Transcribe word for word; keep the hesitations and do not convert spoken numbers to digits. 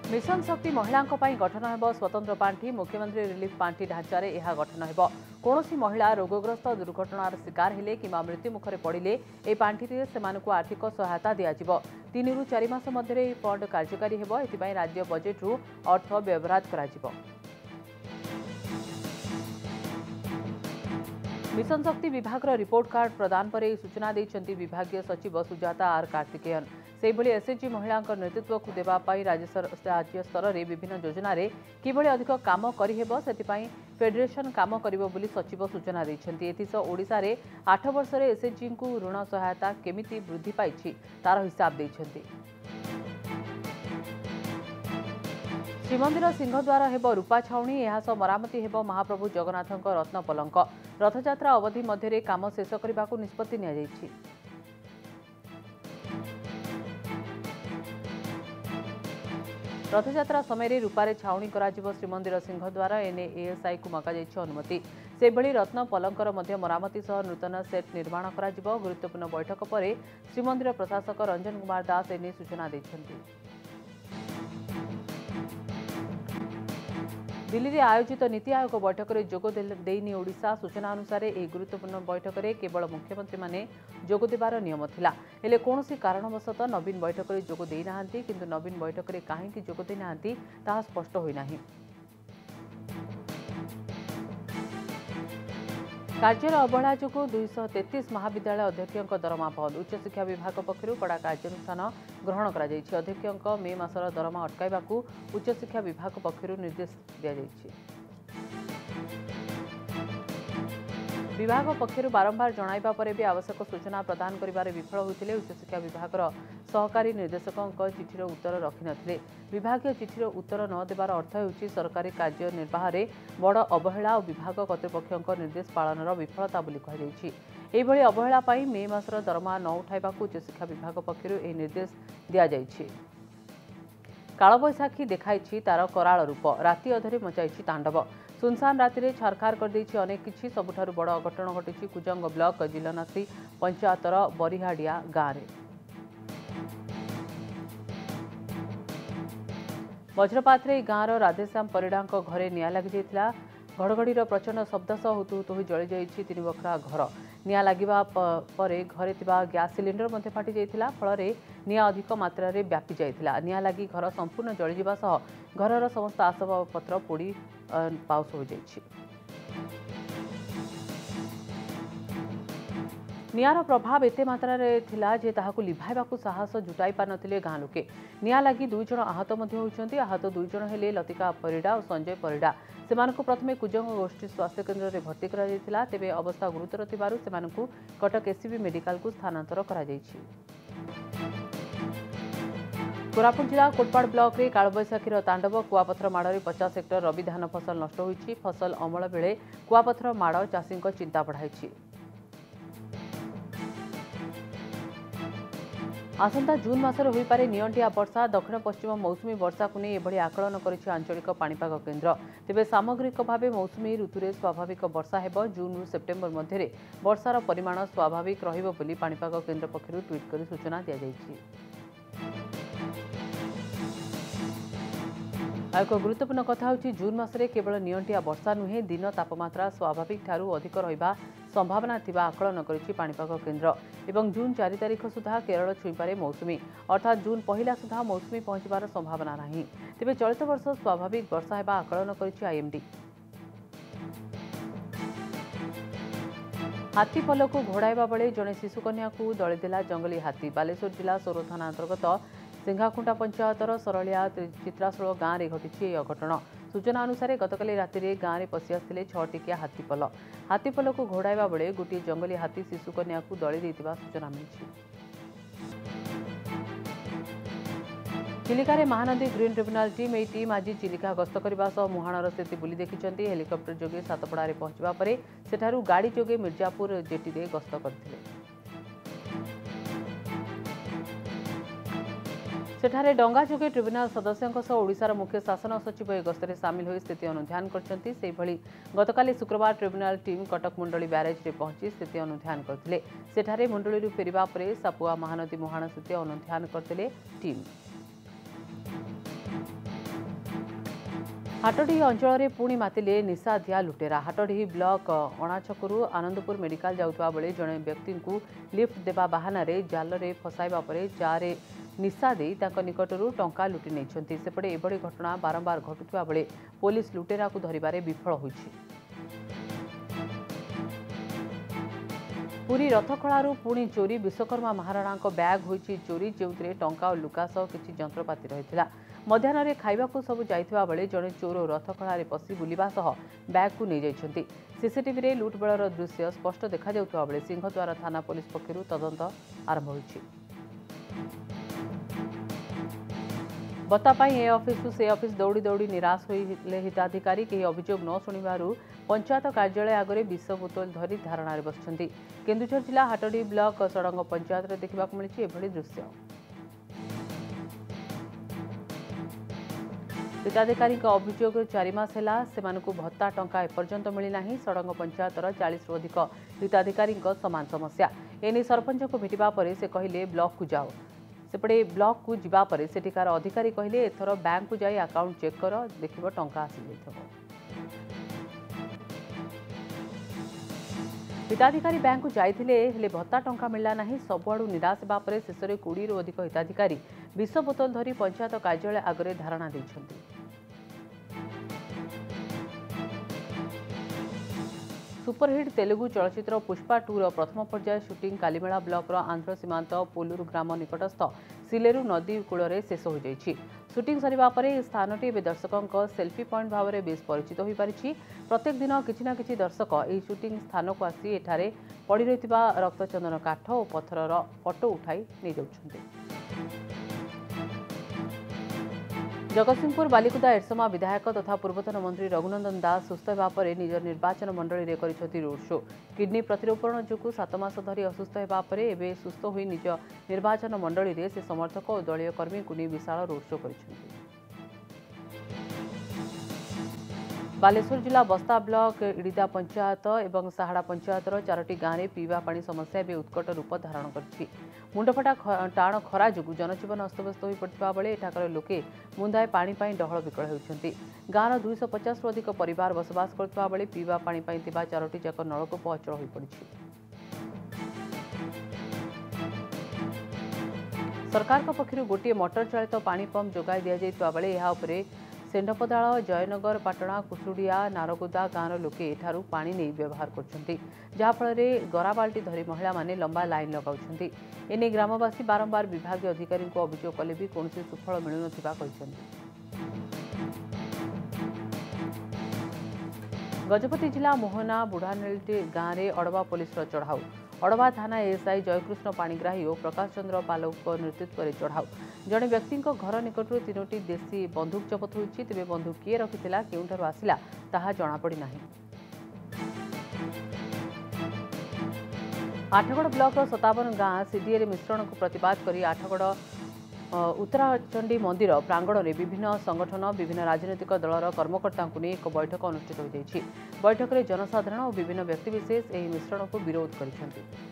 Mission शक्ति महिला गठन हो स्वतंत्र पांठी मुख्यमंत्री रिलीफ पांठी ढांचार यह गठन हो कौन महिला रोगग्रस्त दुर्घटनार शिकार हेले कि मृत्यु मुखर पड़े ए पांठी से आर्थिक सहायता दिज्व तीन रु चार मास मध्य फंड कार्यकारी हो राज्य बजेट्रु अर्थ व्यवहार कर मिशन शक्ति विभाग रिपोर्ट कार्ड प्रदान पर सूचना देते विभागीय सचिव सुजाता आर कार्तिकेयन से एसएचजी महिला नेतृत्व को देवाई राज्य स्तर में विभिन्न योजन किभली अधिक काम करहेब से फेडरेशन काम करिबो बोली सचिव सूचना देते ओडिशा रे आठ वर्ष एसएचजी को ऋण सहायता केमिति वृद्धि पाई तार हिसाब देते श्रीमंदिर सिंहद्वार हेब रूपा छाउणी यह मरामती हेब महाप्रभु जगन्नाथ रत्न पलंक रथयात्रा अवधि मध्य काम शेष करने को निष्पत्ति नि रथयात्रा समय रूपारे छाउणी करा श्रीमंदिर सिंहद्वार एने एएसआई को मगा अनुमति से भली रत्न पलंकर मध्य मरामती सह नूतन सेट निर्माण करा गुरुत्वपूर्ण बैठक पर श्रीमंदिर प्रशासक रंजन कुमार दास एने सूचना देते दिल्ली में आयोजित नीति आयोग बैठक में जोग देनी ओडिशा सूचना अनुसार यह गुरुत्वपूर्ण बैठक में केवल मुख्यमंत्री माने जोग देवार नियम थिला हेले कौनसी कारणवशत नवीन बैठक में जोग देई नाहांती किंतु नवीन बैठक में काहेकि जोग देई नाहांती ताहा स्पष्ट होई नाही कार्यर अवहेला जो दुईश तेतीस महाविद्यालय अध्यक्षों दरमा बंद उच्चशिक्षा विभाग पक्षर कड़ा कार्यानुष्ठान ग्रहण कर अध्यक्षों मे मासर दरमा अटकाइबा उच्चशिक्षा विभाग पक्षर निर्देश दि विभाग पक्षर बारंबार जणाइबा परे भी आवश्यक सूचना प्रदान करिबारे विफल होते उच्चशिक्षा विभाग सहकारी निर्देशकों चिठीर उत्तर रखि नथिले विभागीय चिठीर उत्तर न देवार अर्थ हेउछि सरकारी कार्य निर्वाह में बड़ अवहेला और विभाग कर्तृपक्षों निर्देश पालनर विफलता बोली कहुछि एभली अवहेला पाई मे मासर दरमा न उठाइबा उच्चशिक्षा विभाग पक्षर यह निर्देश दि कालबैशाखी देखाई तार कराल रूप राति अधरे मचाई तांडव सुनसान राति में छारखार कर अनेक किछि सबुठारु बड़ अघटन घटी कुजंग ब्लॉक जिलनासी पंचायतर बरिहाडिया गाँव में वज्रपात गाँवर राधेश्याम परिड़ा घरे निआं लगी जाइथिला घड़घड़ीर प्रचंड शब्द सह हुतु हुतु हो जली जाइछि तीन बखरा घर निआं लागिबा परे घरे तिबा गैस सिलिंडर मध्ये फाटी जाइथिला फल निआं अधिक मात्रा रे व्यापी जाइथिला निआं लागी घर संपूर्ण जली जिबा सह घरर समस्त आसबाबपत्र पोड़ी पाउस हो जाइछि निआर प्रभाव एते मात्रा रे थिला जे ताहाकु लिभाइबाकु साहस जुटाई पार नथिले गाँ लोके निआं लागी दुई जण आहत मध्ये होइछन्ति आहत दुई जण हेले लतिका परिड़ा और संजय परिड़ा सेमानकु प्रथमे कुजंग गोष्ठी स्वास्थ्य केन्द्र में भर्ती करा जायतिला तेबे अवस्था गुरुतर थिबारु सेमानकु कटक एससीबी मेडिकल को स्थानांतर करा जायछि कोरापुट जिला कोटपाड़ ब्लॉक रे कालबैशाखीर तांडव कुआपथर माड़े पचास हेक्टर रबी धान फसल नष्ट होइछि फसल अमल बेले कुआपथर माड़ चाषी चिंता बढ़ाई आसंता जून मासर होई पारे नियंटिया वर्षा दक्षिण पश्चिम मौसुमी वर्षा को नहीं एभली आकलन करिछि आंचलिक पाणीपाग केन्द्र तेबे सामग्रिक भावे मौसुमी ऋतुरे स्वाभाविक वर्षा हेब जून रु सेप्टेम्बर मध्य वर्षार परिमाण स्वाभाविक रहिबो बोली पाणीपाग केन्द्र पक्षरु ट्वीट करी सूचना दिया जायछि एक गुरुत्वपूर्ण कथा होछि जून मासरे केवल नियंटिया वर्षा नुहे दिन तापमात्रा स्वाभाविक ठारू अधिक रहिबा संभावना थिबा आकलन करिछि पाणीपाग केन्द्र एवं जून चार तारिख सुधा केरल छुईपारे मौसुमी अर्थात जून पहला सुधा मौसुमी पहुंचबार संभावना नाही तेबे चलित वर्ष स्वाभाविक वर्षा हेबा आकलन करिछि आईएमडी हाथी पल को घोड़ाइबा बेले जड़े शिशुकन्या को दली देला जंगली हाथी बालेश्वर जिला सोरो थाना अंतर्गत सिंघाखुंटा पंचायतर सरलिया चित्राशोल गाँव में घटी अघटन सूचना अनुसार गतकाली राति में गाँव में पशि आसते छटिकिया हाथीपल हाथीपल को घोड़ाइबा बेले गोटे जंगली हाथी शिशुकन्या को दली देइतिबा सूचना मिली Chilika Mahanadi green tribunal team यह टीम आज चिलिका गस्त करने सह मुहाणर स्थिति बुली देखिंट हेलिकप्टर जोगे सातपड़ा पहुंचा पर सेठारु गाड़ी जोगे मिर्जापुर जेटी रे गस्त करथिले सेठारे डंगा जोगे ट्रिब्यूनाल सदस्यों सह ओडिशार मुख्य शासन सचिव ए गस्तर सामिल हो स्थिति अनुध्यान करछन्ति सेभଳି गतकाली शुक्रवार tribunal team Cuttack Mundali barrage रे पहुंची स्थिति अनुध्यान करथिले सेठारे मुंडली फेरिबा परे सापुआ महानदी मुहाण स्थिति अनुध्यान करथिले टीम। हाटडीही अंचल में पुणी मातिले निशादिया लुटेरा। हाटडीही ब्लॉक अणाछकरू आनंदपुर मेडिकल जाउथबा बेले जड़े व्यक्ति को लिफ्ट देवा बाहाना जाल में फसाइबा परे जारे निशा दे निकटरू टंका लुटि नहीं। सेपटे एभली घटना बारंबार घटुवा बेले पुलिस लुटेरा को धरिबारे विफल होइछि। पुरी रथखलारू पुणी चोरी। विश्वकर्मा महाराणा बैग होइछि चोरी, जो टंका और लुका सह किछि जंत्रपाति रहिथिला। मध्याह्न खाइबाकू सब जाइथिबा बेले जड़े चोर रथखलारे पशि बुलिबा सह बैग को नहीं जाइछन्ति। सीसीटीवी रे लुटबेलर दृश्य स्पष्ट देखा जाउथबा बेले सिंहद्वार थाना पुलिस पक्षरु तदंत आरंभ होइछि। बता पाई ए ऑफिस से ऑफिस दौड़ी दौड़ी निराश होइले हिताधिकारी। केही अभियोग न शुणिबारु पंचायत कार्यालय आगे विष बोतल धरी धारणा बसिछन्ति। केन्दुझर जिला हाटडी ब्लॉक सड़ंग पंचायत में देखा मिली एभली दृश्य। हिताधिकारी अभियोग चारि मास है सेमानकु भत्ता टंका एपर्यंत मिलना। सड़ंग पंचायतर चालीस रु अधिक हिताधिकारी समान समस्या। एने सरपंच को भेटा पर से कहले ब्लॉक को जाओ। सेपटे ब्लॉक को जीवा पर सेठिकार अधिकारी कहले एथर बैंक को जाई अकाउंट चेक कर देखिब टंका आसी जाइथबो। हिताधिकारी बैंक को जाइथिले हेले भत्ता टंका मिलला नाही। सबुआडू निराश हेबा परे शेषरे बीस रु अधिक हिताधिकारी विष बोतल धरी पंचायत कार्यालय आगे धारणा दैछन्ति। सुपरहिट तेलुगु चलचित्र पुष्पा टू रो प्रथम पर्याय शूटिंग कालीमेला ब्लॉक आंध्र सीमांत पोलूर ग्राम निकटस्थ सिलेरू नदी कूल शेष हो जाइछि। शूटिंग सरिबा परे स्थानटी एबे दर्शकों सेल्फी पॉइंट भाव में बेस परिचित हो पारिछि। प्रत्येक दिन किछि ना किछि दर्शक एही शूटिंग स्थान को आसी एठारे पड़ी रहिथिबा रक्तचंदन काठ और पत्थरर फोटो उठाई नहीं जाउछन्ति। जगतसिंहपुर बालिकुदा एरसमा विधायक तथा पूर्वतन मंत्री रघुनंदन दास सुस्थ होगा पर निज निर्वाचन मंडली में करिसेंति रोड शो। किडनी प्रतिरोपण जो सात मास धरी असुस्थ होगा पर एबे सुस्थ होई निज निर्वाचन मंडली में से समर्थक और दलीय कर्मी को नहीं विशाल रोड शो करिसेंति। बालेश्वर जिला बस्ता ब्लॉक इडिदा पंचायत और साहाड़ा पंचायतर चारोटी गाँव में पीवा पानी समस्या भी उत्कट रूप धारण कर मुंडफटा टाण खरा जो जनजीवन अस्तव्यस्त हो पड़ता बेले एठाकर लोके मुंदाए पानी डहल विकल होती। गाँव दुईश पचास रु अधिक परिवार बसवास करता बेले पीवा पानी चारोटी जाक नलकूप अचल हो पड़ी। सरकार पक्षर गोटे मोटर चालित पानी पंप जोगाई दि जाइता बेले यह उपरे सेंडपदाल जयनगर पाटणा कुसुड़िया नारगोदा गाँव लोके एठारू पानी नहीं व्यवहार कर जहाँफल गरा बाल्टी धरी महिला माने लंबा लाइन लगाउछन्ति। एने ग्रामवासी बारंबार विभाग अधिकारी को अभियोग कले भी कौन सुफल मिलु नथिबा कहिसन्ति। गजपति जिला मोहना बुढ़ानेलटी गाँव में अड़वा पुलिस चढ़ाऊ। अड़वा थाना एएसआई जयकृष्ण पाणिग्राही और प्रकाश चंद्र पालक नेतृत्व में चढ़ाऊ। जड़े व्यक्ति घर निकटू तीनोटी देशी बंदूक जबत होती। तेज बंदूक किए रखिथिला केउठारु आसिला ताहा जଣାपड़ी नाही। आठगड़ ब्लॉक सतावन गाँ सीडीए मिश्रण को प्रतिवाद कर आठगड़ उत्तराचंडी मंदिर प्रांगण में विभिन्न संगठन विभिन्न राजनैतिक दलर कर्मकर्ता को नहीं एक बैठक अनुष्ठित हो जाइछि। बैठक में जनसाधारण और विभिन्न व्यक्तिविशेष यह मिश्रण को विरोध करिसेंति।